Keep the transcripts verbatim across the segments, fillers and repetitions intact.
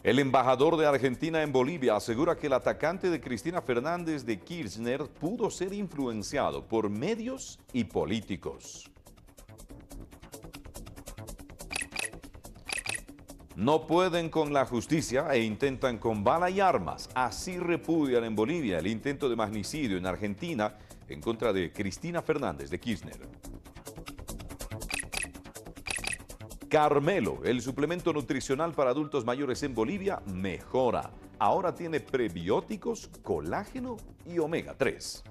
El embajador de Argentina en Bolivia asegura que el atacante de Cristina Fernández de Kirchner pudo ser influenciado por medios y políticos. No pueden con la justicia e intentan con bala y armas. Así repudian en Bolivia el intento de magnicidio en Argentina en contra de Cristina Fernández de Kirchner. Carmelo, el suplemento nutricional para adultos mayores en Bolivia, mejora. Ahora tiene prebióticos, colágeno y omega tres.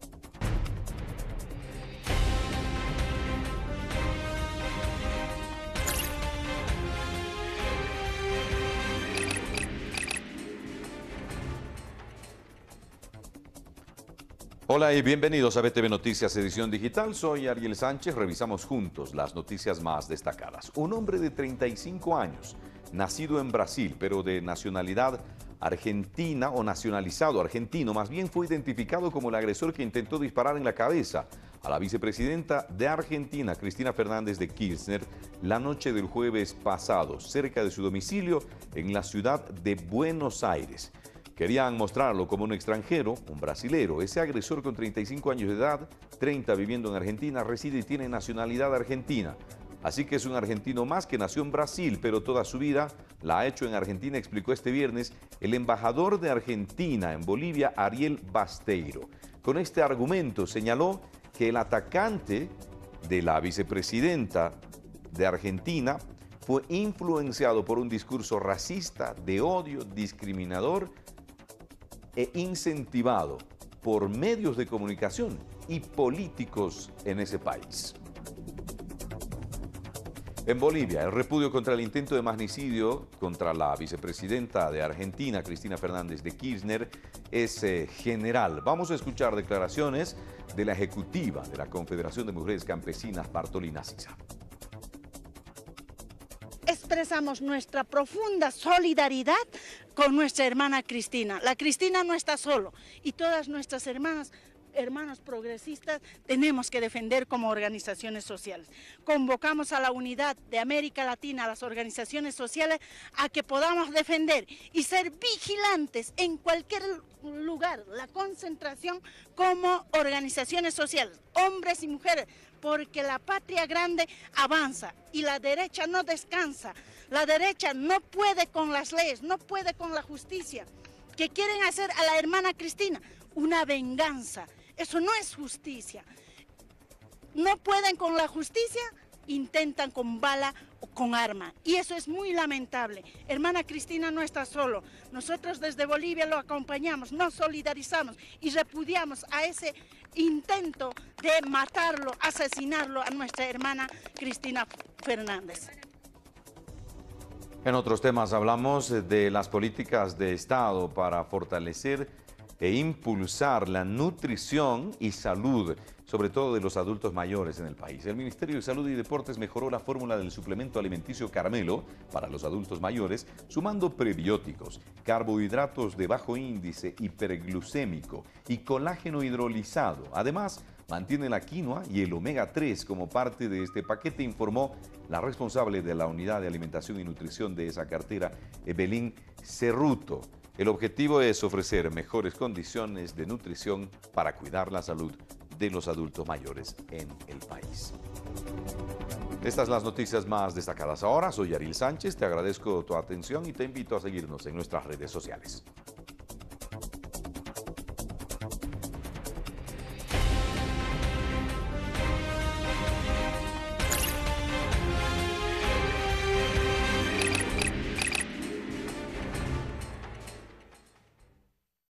Hola y bienvenidos a B T V Noticias Edición Digital. Soy Ariel Sánchez. Revisamos juntos las noticias más destacadas. Un hombre de treinta y cinco años, nacido en Brasil, pero de nacionalidad argentina o nacionalizado argentino, más bien fue identificado como el agresor que intentó disparar en la cabeza a la vicepresidenta de Argentina, Cristina Fernández de Kirchner, la noche del jueves pasado, cerca de su domicilio en la ciudad de Buenos Aires. Querían mostrarlo como un extranjero, un brasilero. Ese agresor con treinta y cinco años de edad, treinta viviendo en Argentina, reside y tiene nacionalidad argentina. Así que es un argentino más que nació en Brasil, pero toda su vida la ha hecho en Argentina, explicó este viernes el embajador de Argentina en Bolivia, Ariel Basteiro. Con este argumento señaló que el atacante de la vicepresidenta de Argentina fue influenciado por un discurso racista, de odio, discriminador e incentivado por medios de comunicación y políticos en ese país. En Bolivia, el repudio contra el intento de magnicidio contra la vicepresidenta de Argentina, Cristina Fernández de Kirchner, es eh, general. Vamos a escuchar declaraciones de la ejecutiva de la Confederación de Mujeres Campesinas, Bartolina Sisa. Expresamos nuestra profunda solidaridad con nuestra hermana Cristina. La Cristina no está solo y todas nuestras hermanas, hermanos progresistas, tenemos que defender como organizaciones sociales. Convocamos a la unidad de América Latina, a las organizaciones sociales, a que podamos defender y ser vigilantes en cualquier lugar, la concentración como organizaciones sociales, hombres y mujeres, porque la patria grande avanza y la derecha no descansa. La derecha no puede con las leyes, no puede con la justicia. ¿Qué quieren hacer a la hermana Cristina? Una venganza. Eso no es justicia. No pueden con la justicia, intentan con bala o con arma. Y eso es muy lamentable. Hermana Cristina no está solo. Nosotros desde Bolivia lo acompañamos, nos solidarizamos y repudiamos a ese intento de matarlo, asesinarlo a nuestra hermana Cristina Fernández. En otros temas hablamos de las políticas de Estado para fortalecer e impulsar la nutrición y salud, sobre todo de los adultos mayores en el país. El Ministerio de Salud y Deportes mejoró la fórmula del suplemento alimenticio Carmelo para los adultos mayores, sumando prebióticos, carbohidratos de bajo índice hiperglucémico y colágeno hidrolizado. Además, mantiene la quinoa y el omega tres como parte de este paquete, informó la responsable de la Unidad de Alimentación y Nutrición de esa cartera, Evelyn Cerruto. El objetivo es ofrecer mejores condiciones de nutrición para cuidar la salud de los adultos mayores en el país. Estas son las noticias más destacadas ahora. Soy Ariel Sánchez, te agradezco tu atención y te invito a seguirnos en nuestras redes sociales.